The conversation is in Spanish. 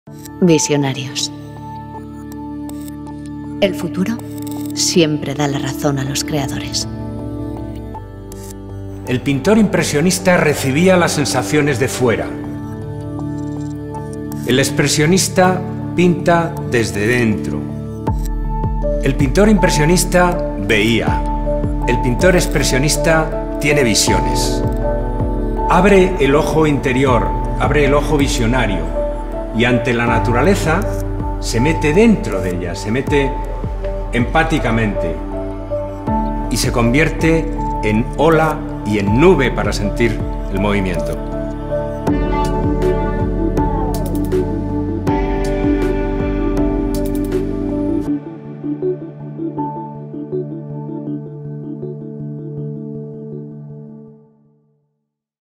Visionarios. El futuro siempre da la razón a los creadores. El pintor impresionista recibía las sensaciones de fuera. El expresionista pinta desde dentro. El pintor impresionista veía. El pintor expresionista tiene visiones. Abre el ojo interior, abre el ojo visionario y ante la naturaleza se mete dentro de ella, se mete empáticamente y se convierte en ola y en nube para sentir el movimiento.